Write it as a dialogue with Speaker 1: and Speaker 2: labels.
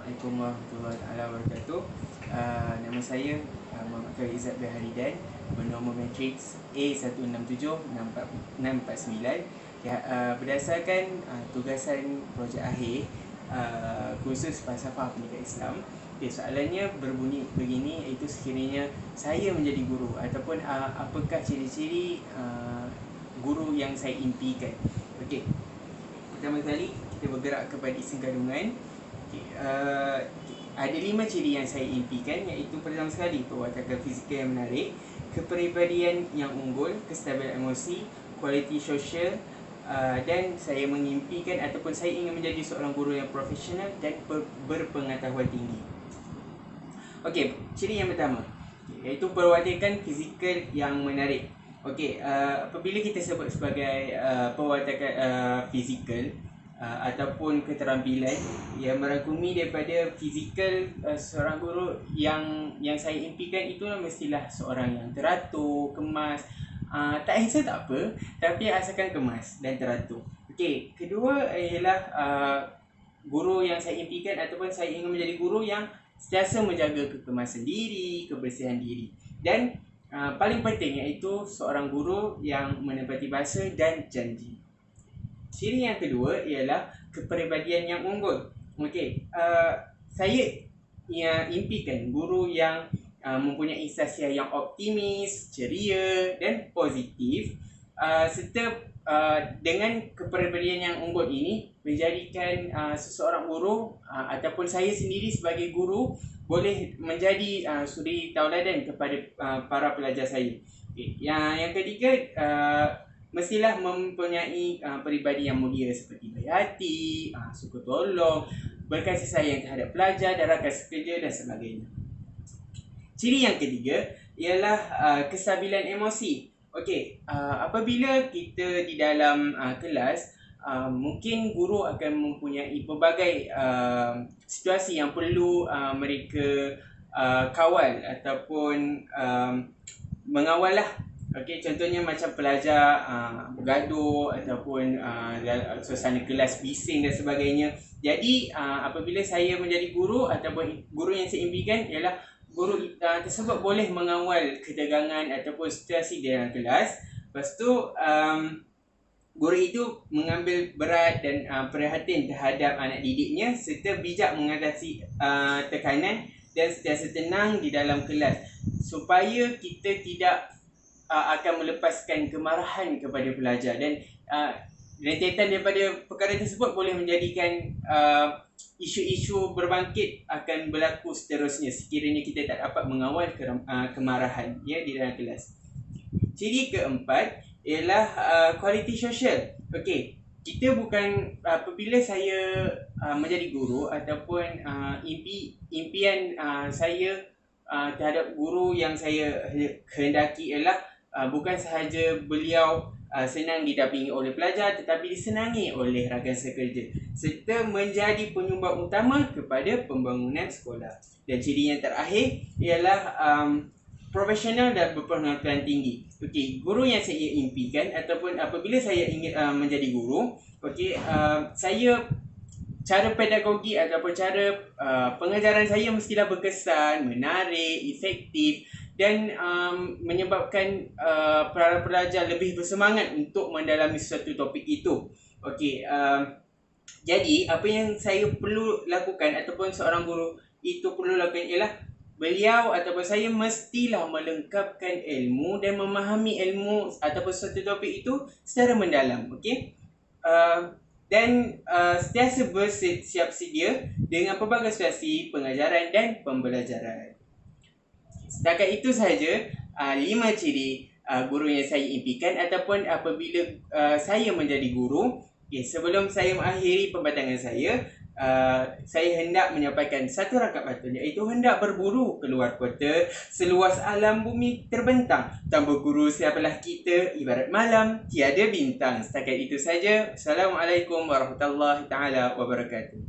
Speaker 1: Assalamualaikum warahmatullahi wabarakatuh. Nama saya Muhammad Khalid Izzat bin Haridan, bernombor matriks A167-6449. Berdasarkan tugasan projek akhir kursus Falsafah Pendidikan Islam. Soalannya berbunyi begini, iaitu sekiranya saya menjadi guru ataupun apakah ciri-ciri guru yang saya impikan. Okey. Pertama kali kita bergerak kepada isim kandungan. Ada 5 ciri yang saya impikan, iaitu pertama sekali perwatakan fizikal yang menarik, kepribadian yang unggul, kestabilan emosi, kualiti sosial, dan saya mengimpikan ataupun saya ingin menjadi seorang guru yang profesional dan berpengetahuan tinggi. Okey, ciri yang pertama iaitu perwatakan fizikal yang menarik. Okey, apabila kita sebut sebagai perwatakan fizikal ataupun keterampilan yang merangkumi daripada fizikal seorang guru yang saya impikan, itulah mestilah seorang yang teratur, kemas. Tak handsome tak apa, tapi asalkan kemas dan teratur. Okey, kedua ialah guru yang saya impikan ataupun saya ingin menjadi guru yang sentiasa menjaga kekemasan diri, kebersihan diri, dan paling penting iaitu seorang guru yang menepati bahasa dan janji. Ciri yang kedua ialah kepribadian yang unggul. Okey, saya impikan guru yang mempunyai sasiah yang optimis, ceria dan positif, serta dengan kepribadian yang unggul ini menjadikan seseorang guru ataupun saya sendiri sebagai guru boleh menjadi suri tauladan kepada para pelajar saya. Okay. Yang ketiga, mestilah mempunyai peribadi yang mulia seperti baik hati, suka tolong, berkasih sayang terhadap pelajar dan rakan sekerja dan sebagainya. Ciri yang ketiga ialah kestabilan emosi. Okey, apabila kita di dalam kelas, mungkin guru akan mempunyai pelbagai situasi yang perlu mereka kawal ataupun mengawal lah. Okey, contohnya macam pelajar bergaduh ataupun suasana kelas bising dan sebagainya. Jadi apabila saya menjadi guru ataupun guru yang saya impikan ialah guru tersebut boleh mengawal ketegangan ataupun situasi di dalam kelas. Lepas tu guru itu mengambil berat dan perhatian terhadap anak didiknya serta bijak mengatasi tekanan dan sentiasa tenang di dalam kelas supaya kita tidak akan melepaskan kemarahan kepada pelajar, dan rentetan daripada perkara tersebut boleh menjadikan isu-isu berbangkit akan berlaku seterusnya sekiranya kita tak dapat mengawal kemarahan di dalam kelas. Ciri keempat ialah kualiti sosial. Okey, kita bukan apabila saya menjadi guru ataupun impian saya terhadap guru yang saya kehendaki ialah bukan sahaja beliau senang didampingi oleh pelajar, tetapi disenangi oleh rakan sekerja serta menjadi penyumbang utama kepada pembangunan sekolah. Dan ciri yang terakhir ialah profesional dan berpengetahuan tinggi. Okey, guru yang saya impikan ataupun apabila saya ingin menjadi guru, okey, cara pedagogi ataupun cara pengajaran saya mestilah berkesan, menarik, efektif dan menyebabkan para pelajar lebih bersemangat untuk mendalami suatu topik itu. Okey, jadi apa yang saya perlu lakukan ataupun seorang guru itu perlu lakukan ialah beliau ataupun saya mestilah melengkapkan ilmu dan memahami ilmu ataupun suatu topik itu secara mendalam. Okey, dan sentiasa bersiap sedia dengan pelbagai situasi pengajaran dan pembelajaran. Setakat itu sahaja 5 ciri guru yang saya impikan ataupun apabila saya menjadi guru. Okay, sebelum saya mengakhiri pembatangan saya hendak menyampaikan satu rangkap batul, iaitu hendak berburu keluar kota seluas alam bumi terbentang. Tanpa guru siapalah kita, ibarat malam tiada bintang. Setakat itu saja. Assalamualaikum warahmatullahi wabarakatuh.